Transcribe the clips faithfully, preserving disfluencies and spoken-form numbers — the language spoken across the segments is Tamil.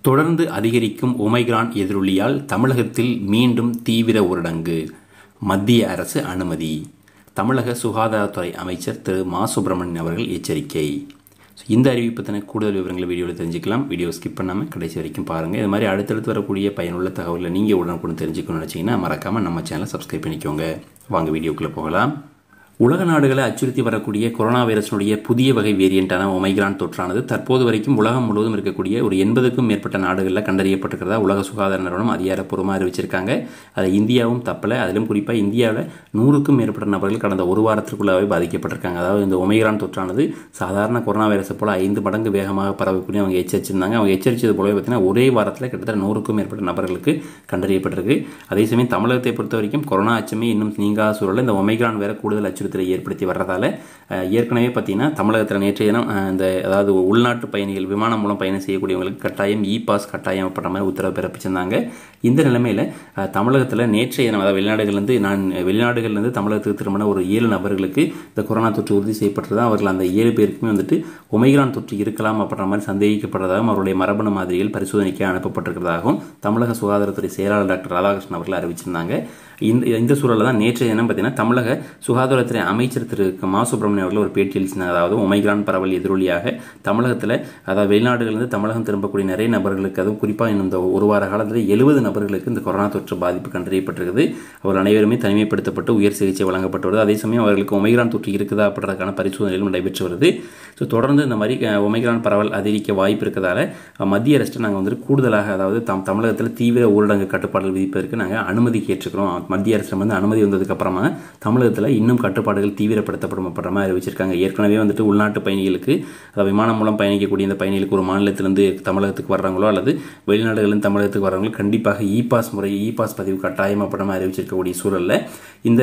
தொடர்ந்து அதிகரிக்கும் ஒமைக்ரான் எதிரொலியால் தமிழகத்தில் மீண்டும் தீவிர ஊரடங்கு. மத்திய அரசு அனுமதி. தமிழக சுகாதாரத்துறை அமைச்சர் திரு மா சுப்பிரமணியன் அவர்கள் எச்சரிக்கை. இந்த அறிவிப்பு பற்றின கூடுதல் விவரங்களை வீடியோவில் தெரிஞ்சுக்கலாம். வீடியோ ஸ்கிப் பண்ணாமல் கடைசி வரைக்கும் பாருங்கள். இது மாதிரி அடுத்தடுத்து வரக்கூடிய பயனுள்ள தகவலை நீங்கள் உடனுக்குடன் தெரிஞ்சுக்கணும்னு நினச்சிங்கன்னா மறக்காமல் நம்ம சேனலை சப்ஸ்கிரைப் பண்ணிக்கோங்க. வாங்க வீடியோக்குள்ளே போகலாம். உலக நாடுகளை அச்சுறுத்தி வரக்கூடிய கொரோனா வைரஸினுடைய புதிய வகை வேரியண்டான ஒமைக்ரான் தொற்றானது தற்போது வரைக்கும் உலகம் முழுவதும் இருக்கக்கூடிய ஒரு எண்பதுக்கும் மேற்பட்ட நாடுகளில் கண்டறியப்பட்டிருக்கிறதா உலக சுகாதார நிறுவனம் அதிகாரப்பூர்வமாக அறிவிச்சிருக்காங்க. அதை இந்தியாவும் தப்பலை. அதிலும் குறிப்பாக இந்தியாவில் நூறுக்கும் மேற்பட்ட நபர்கள் கடந்த ஒரு வாரத்திற்குள்ளாவே பாதிக்கப்பட்டிருக்காங்க. அதாவது இந்த ஒமைக்ரான் தொற்றானது சாதாரண கொரோனா வைரஸை போல ஐந்து மடங்கு வேகமாக பரவக்கூடிய அவங்க எச்சரிச்சிருந்தாங்க. அவங்க எச்சரித்தது போலவே பார்த்தீங்கன்னா ஒரே வாரத்தில் கிட்டத்தட்ட நூறுக்கும் மேற்பட்ட நபர்களுக்கு கண்டறியப்பட்டிருக்கு. அதே சமயம் தமிழகத்தை பொறுத்த வரைக்கும் கொரோனா அச்சமே இன்னும் நீங்காத சூழலில் இந்த ஒமைக்ரான் வேற கூடுதல் அச்சு ஏற்படுத்தி வர்றதால ஏற்கனவே பார்த்தீங்கன்னா தமிழகத்தில் நேற்றைய தினம் இந்த அதாவது உள்நாட்டு பயணிகள் விமானம் மூலம் பயணம் செய்யக்கூடியவங்களுக்கு கட்டாயம் இ பாஸ் கட்டாயம் பட்ட மாதிரி உத்தரவு பிறப்பிச்சிருந்தாங்க. இந்த நிலைமையில் தமிழகத்தில் நேற்றைய தினம் அதாவது வெளிநாடுகள்லேருந்து நான் வெளிநாடுகள்லேருந்து தமிழகத்துக்கு திரும்பின ஒரு ஏழு நபர்களுக்கு இந்த கொரோனா தொற்று உறுதி செய்யப்பட்டது. அவர்கள் அந்த ஏழு பேருக்குமே வந்துட்டு ஒமைக்ரான் தொற்று இருக்கலாம் அப்படின்ற மாதிரி சந்தேகிக்கப்படுறதாகவும் அவருடைய மரபணு மாதிரிகள் பரிசோதனைக்கு அனுப்பப்பட்டிருக்கிறதாகவும் தமிழக சுகாதாரத்துறை செயலாளர் டாக்டர் ராதாகிருஷ்ணன் அவர்கள் அறிவிச்சிருந்தாங்க. இந்த இந்த சூழலில் தான் நேற்றைய தினம் பார்த்தீங்கன்னா தமிழக சுகாதாரத்துறை அமைச்சர் திரு மா சுப்பிரமணியன் அவர்கள் ஒரு பேட்டி அளிச்சிருந்தார். அதாவது ஒமைக்ரான் பரவல் எதிரொலியாக தமிழகத்தில் அதாவது வெளிநாடுகளிலிருந்து தமிழகம் திரும்பக்கூடிய நிறைய நபர்களுக்கு அதுவும் குறிப்பாக இந்த ஒரு வார காலத்தில் எழுபது நபர்களுக்கு இந்த கொரோனா தொற்று பாதிப்பு கண்டறியப்பட்டிருக்குது. அவர்கள் அனைவருமே தனிமைப்படுத்தப்பட்டு உயர் சிகிச்சை வழங்கப்பட்டு வருது. அதே சமயம் அவர்களுக்கு ஒமைக்ரான் தொற்று இருக்குதா அப்படின்றதுக்கான பரிசோதனைகளும் நடைபெற்று வருது. ஸோ தொடர்ந்து இந்த மாதிரி ஒமைக்ரான் பரவல் அதிகரிக்க வாய்ப்பு இருக்கிறதால மத்திய அரசு நாங்கள் வந்து கூடுதலாக அதாவது தம் தமிழகத்தில் தீவிர ஊரடங்கு கட்டுப்பாடுகள் விதிப்பதற்கு நாங்கள் அனுமதி கேட்டிருக்கிறோம். மத்திய அரசு வந்து அனுமதி வந்ததுக்கு அப்புறமா தமிழகத்தில் இன்னும் கட்டுப்பாடுகள் தீவிரப்படுத்தப்படும் அப்படின்ற மாதிரி அறிவிச்சிருக்காங்க. ஏற்கனவே வந்துட்டு உள்நாட்டு பயணிகளுக்கு அதாவது விமானம் மூலம் பயணிக்கக்கூடிய இந்த பயணிகளுக்கு ஒரு மாநிலத்திலிருந்து தமிழகத்துக்கு வர்றவங்களோ அல்லது வெளிநாடுகளிலிருந்து தமிழகத்துக்கு வர்றவங்களோ கண்டிப்பாக இ பாஸ் முறை இ பாஸ் பதிவு கட்டாயம் அப்படின்ற மாதிரி அறிவிச்சிருக்கக்கூடிய சூழலில் இந்த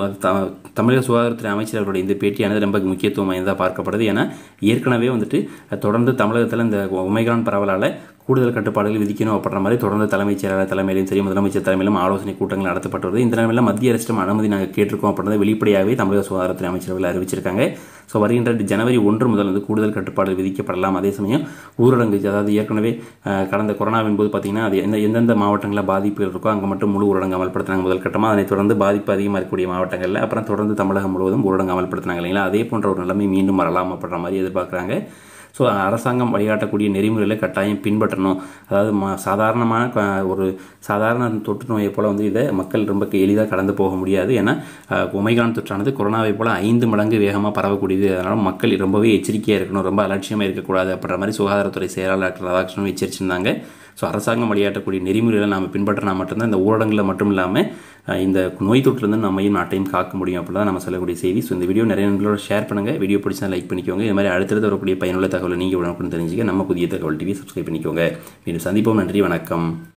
தமிழக சுகாதாரத்துறை அமைச்சர் அவருடைய இந்த பேட்டியானது ரொம்ப முக்கியத்துவம் வாய்ந்ததாக பார்க்கப்படுது. ஏன்னா ஏற்கனவே வந்துட்டு தொடர்ந்து தமிழகத்தில் இந்த ஒமைக்ரான் பரவலால் கூடுதல் கட்டுப்பாடுகள் விதிக்கணும் அப்படின்ற மாதிரி தொடர்ந்து தலைமைச் செயலாளர் தலைமையிலும் சரி முதலமைச்சர் தலைமையிலும் ஆலோசனை கூட்டங்கள் நடத்தப்பட்டு வருது. இந்த நிலைமையில் மத்திய அரசிடம் அனுமதி நாங்கள் கேட்டிருக்கோம் அப்படின்றத வெளிப்படையாகவே தமிழக சுகாதாரத்துறை அமைச்சர்கள் அறிவிச்சிருக்காங்க. ஸோ வருகின்ற ஜனவரி ஒன்று முதல் வந்து கூடுதல் கட்டுப்பாடுகள் விதிக்கப்படலாம். அதே சமயம் ஊரடங்கு அதாவது ஏற்கனவே கடந்த கொரோனாவின் போது பார்த்தீங்கன்னா அது எந்த எந்தெந்த மாவட்டங்களில் பாதிப்புகள் இருக்கோ அங்கே மட்டும் முழு ஊரடங்கு அமல்படுத்தினாங்க முதல் கட்டமாக. அதனை தொடர்ந்து பாதிப்பு அதிகமாக இருக்கக்கூடிய மாவட்டங்களில் அப்புறம் தொடர்ந்து தமிழகம் முழுவதும் ஊரடங்கு அமல்படுத்தினாங்க இல்லைங்களா. அதே போன்ற ஒரு நிலைமை மீண்டும் வரலாம் அப்படின்ற மாதிரி எதிர்பார்க்குறாங்க. ஸோ அரசாங்கம் வழிகாட்டக்கூடிய நெறிமுறைகளை கட்டாயம் பின்பற்றணும். அதாவது ம சாதாரணமான ஒரு சாதாரண தொற்று நோயை போல் வந்து இதை மக்கள் ரொம்ப எளிதாக கடந்து போக முடியாது. ஏன்னா ஒமைக்ரான் தொற்றானது கொரோனாவை போல் ஐந்து மடங்கு வேகமாக பரவக்கூடியது. அதனால் மக்கள் ரொம்பவே எச்சரிக்கையாக இருக்கணும், ரொம்ப அலட்சியமாக இருக்கக்கூடாது அப்படின்ற மாதிரி சுகாதாரத்துறை செயலாளர் டாக்டர் ராதாகிருஷ்ணன் எச்சரிச்சிருந்தாங்க. ஸோ அரசாங்கம் வழிகாட்டக்கூடிய நெறிமுறைகளை நாம் பின்பற்றினா மட்டும்தான் இந்த ஊரடங்கில் மட்டும் இல்லாமல் இந்த நோய் தொற்றுலேருந்து நம்மையும் நாட்டையும் காக்க முடியும் அப்படி தான் நம்ம சொல்லக்கூடிய செய்தி. ஸோ இந்த வீடியோ நிறைய நண்பர்களோட ஷேர் பண்ணுங்கள். வீடியோ பிடிச்சா லைக் பண்ணிக்கோங்க. இது மாதிரி அடுத்தடுத்து வரக்கூடிய பயனுள்ள தகவலை நீங்கள் உடனுக்குடன் தெரிஞ்சுக்க நம்ம புதிய தகவல் டிவி சப்ஸ்கிரைப் பண்ணிக்கோங்க. மீண்டும் சந்திப்போம். நன்றி, வணக்கம்.